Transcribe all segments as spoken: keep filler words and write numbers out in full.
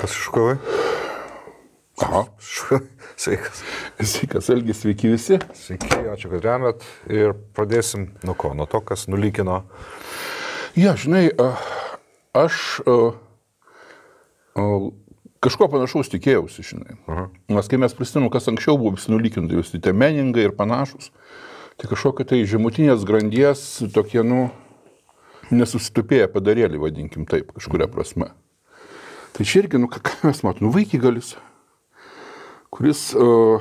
Kas iškovai? Aha. Sveikas. Sveikas, Elgi, sveiki visi. Sveiki, ačiū, kad remet. Ir pradėsim nuo ko? Nuo to, kas nulykino. Ja, žinai, aš kažko panašaus tikėjausi, žinai. Aha. Nes kai mes prisimenu, kas anksčiau buvo visi nulykinti, visi tie meningai ir panašus, tai kažkokie tai žemutinės grandies tokie, nu, nesusitupėję padarėlį, vadinkim taip, kažkuria prasme. Tai čia irgi, nu, ką mes matom, nu, vaikigalis, kuris uh,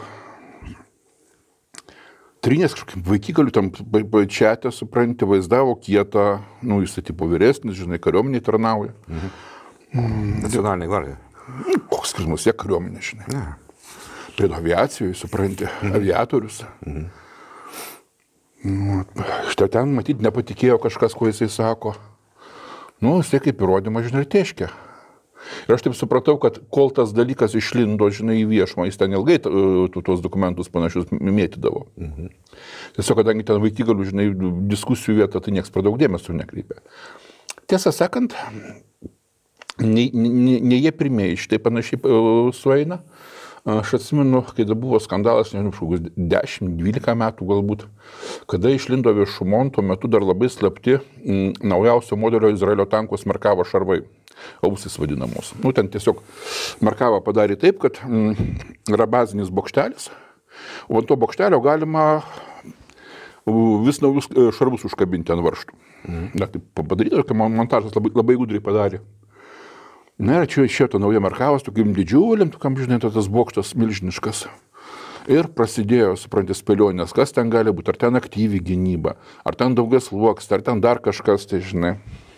trynės kažkaip vaikigaliu tam čiate, supranti, vaizdavo kietą, nu, jis tai tipo vyresnis, žinai, kariuomeniai tarnauja. Mhm. Mm. Nacionalinė gvardija. Koks skirtumas, jie kariuomenė, žinai. Ne. Prie aviacijoje, supranti, mhm. aviatorius. Mhm. Nu, štai ten, matyt, nepatikėjo kažkas, ko jisai sako. Nu, jisai kaip įrodymą, žinai, teškia. Ir aš taip supratau, kad kol tas dalykas išlindo, žinai, į viešumą, jis ten ilgai tuos dokumentus panašius mėtydavo. Mhm. Tiesiog, kadangi ten vaikigalių, žinai, diskusijų vieta, tai nieks per daug dėmesio nekreipė. Tiesą sakant, ne, ne, ne jie pirmieji šitai panašiai sueina. Aš atsimenu, kai buvo skandalas, nežinau, dešimt dvylika metų galbūt, kada išlindo viešumon, tuo metu dar labai slapti m, naujausio modelio Izraelio tankos Merkava šarvai, ausis vadinamos. Nu, ten tiesiog Merkava padarė taip, kad m, yra bazinis bokštelis, o ant to bokštelio galima vis naujus šarvus užkabinti ant varžtų. Mhm. Na, tai padaryti, kai montažas labai, labai gudriai padarė. Na ir čia išėjo ta nauja Merkavas, tokiam didžiuliam, tokiam, žinai, tas bokštas milžiniškas. Ir prasidėjo, supranti, spėlionės, kas ten gali būti, ar ten aktyvi gynyba, ar ten daugias sluoks, ar ten dar kažkas, tai žinai.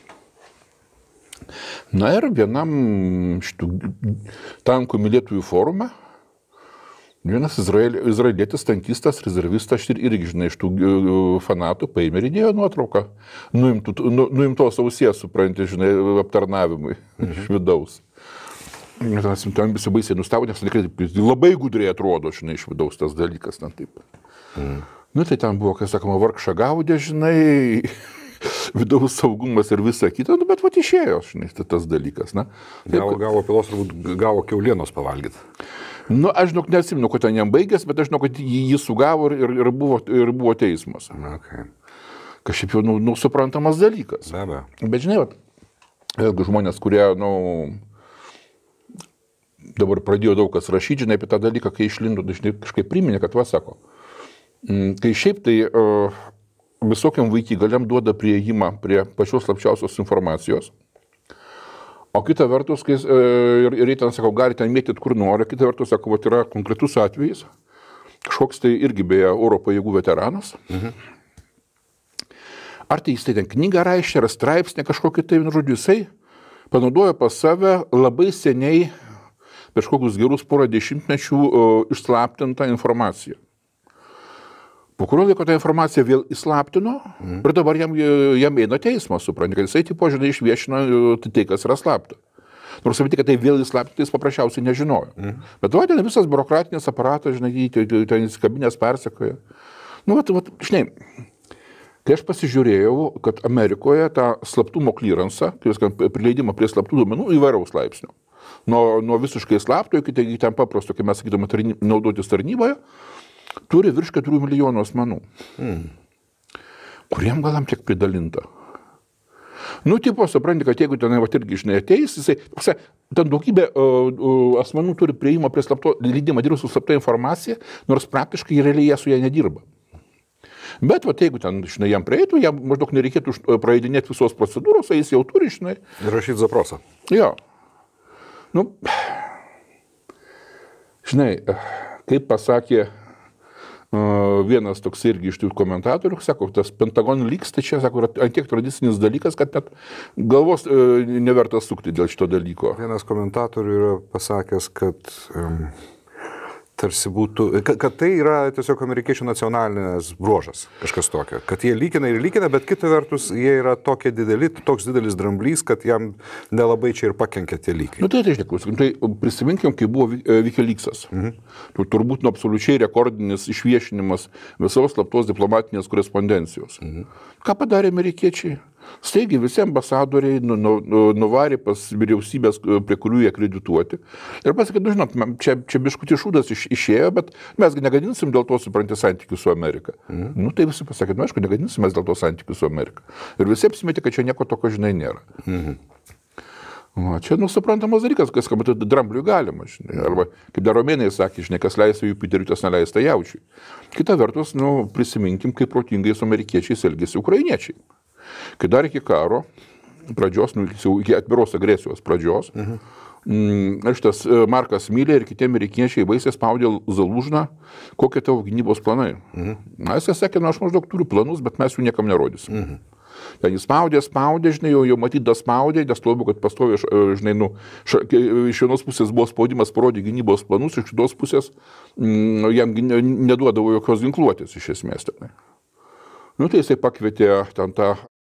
Na ir vienam šitų tankų mylėtųjų forume, vienas izrael, izraelietis tankistas, rezervistas ir irgi, žinai, iš tų fanatų paėmė ir įdėjo nuotrauką nuimtų, nu, nuimtos ausies, supranti, žinai, aptarnavimui mhm. iš vidaus. Ten visi baisiai nustavo, nes tikrai labai gudriai atrodo, žinai, iš vidaus tas dalykas, ten taip. Mhm. Nu, tai ten buvo, kai sakoma, vargša gaudė, žinai, vidaus saugumas ir visa kita, nu, bet vat išėjo, žinai, tas dalykas, na. Gavo, gavo pilos, gavo kiaulienos pavalgyti. Nu, aš žinok, neatsimenu, kad ten jam baigės, bet aš žinau, kad jį, jį sugavo ir, ir, buvo, ir buvo teismas. Okay. Kažkaip jau, nu, nu, suprantamas dalykas. Be abejo. Bet žinai, vat, vėlgi žmonės, kurie, nu, dabar pradėjo daug kas rašyti, žinai, apie tą dalyką, kai išlindo, dažnai kažkaip priminė, kad va sako, kai šiaip tai uh, visokiam vaikigaliam duoda prieėjimą prie pačios slapčiausios informacijos. O kita vertus, kai, ir, ir ten, sakau, gali ten mėtyti kur nori, kita vertus, sakau, vat, yra konkretus atvejis, kažkoks tai irgi beje oro pajėgų veteranas. Mhm. Ar tai jis tai ten knygą rašė, ar straipsnį kažkokį tai, žodžiu, jisai panaudojo pas save labai seniai, prieš kokius gerus porą dešimtmečių uh, išslaptintą informaciją. Po kurio laiko tą informaciją vėl įslaptino mm. ir dabar jam, jam eina teismas, supranti, kad jisai tipo, žinai, išviešino tai, kas yra slapta. Nors sakyti, kad tai vėl įslaptinti, jis paprasčiausiai nežinojo. Mm. Bet va, ten visas biurokratinis aparatas, žinai, ten įsikabinės persekoja. Nu, vat, vat, žinai, kai aš pasižiūrėjau, kad Amerikoje tą slaptumo kliransą, kai viską prileidimą prie slaptų duomenų įvairaus laipsnio, nuo, nuo visiškai slapto iki ten paprasto, kai mes sakytume tarny, naudotis tarnyboje, turi virš keturių milijonų asmenų, hmm. kuriem galam tiek pridalinta. Nu, tipo, supranti, kad jeigu tenai, va, irgi, žinai, ateis, jisai, pasa, ten daugybė uh, uh, asmenų turi prieimą prie slapto, leidimą dirbti su slapta informacija, nors praktiškai realiai jie su ją nedirba. Bet, va, jeigu ten, žinai, jam prieitų, jam maždaug nereikėtų praeidinėti visos procedūros, jis jau turi, žinai. Ir rašyti zaprosą. Jo. Nu, žinai, kaip pasakė vienas toks irgi iš tų komentatorių, sako, tas Pentagon Leaks, tai čia, sako, ant tiek tradicinis dalykas, kad net galvos e, neverta sukti dėl šito dalyko. Vienas komentatorių yra pasakęs, kad um, tarsi būtų, kad, kad tai yra tiesiog amerikiečių nacionalinės bruožas, kažkas tokio. Kad jie lygina ir lygina, bet kita vertus, jie yra tokie dideli, toks didelis dramblys, kad jam nelabai čia ir pakenkia tie lygiai. Nu tai tai, žinai, tai prisiminkim, kai buvo Wikileaksas. Mhm. Turbūt nu absoliučiai rekordinis išviešinimas visos slaptos diplomatinės korespondencijos. Mhm. Ką padarė amerikiečiai? Staigiai visi ambasadoriai nu, nu, nu, nuvarė pas vyriausybės, prie kurių jie kredituoti. Ir pasakė, nu, žinot, čia, čia biškutį šūdas iš, išėjo, bet mesgi negadinsim dėl to, supranti, santykių su Amerika. Mhm. Nu, tai visi pasakė, nu, aišku, negadinsim mes dėl to santykių su Amerika. Ir visi apsimetė, kad čia nieko tokio, žinai, nėra. Mhm. O, čia, nu, suprantamas dalykas, kas, kad drambliui galima, žinai. Arba, kaip dar romėnai sakė, žinai, kas leista Jupiteriui, tas neleista jaučiui. Kita vertus, nu, prisiminkim, kaip protingai su amerikiečiais elgėsi ukrainiečiai. Kai dar iki karo pradžios, nu, iki atviros agresijos pradžios, mhm. m, šitas Markas Milė ir kiti amerikiečiai baisiai spaudė Zalužną, kokie tavo gynybos planai. Mhm. Na, jis sakė, nu, aš maždaug turiu planus, bet mes jų niekam nerodysim. Mhm. Ten jis spaudė, spaudė, žinai, jau, jau matyt, spaudė, nes tuo, kad pastovi, žinai, nu, ša, iš vienos pusės buvo spaudimas parodė gynybos planus, iš kitos pusės m, jam neduodavo jokios ginkluotės iš esmės. Tenai. Nu, tai jisai pakvietė ten tą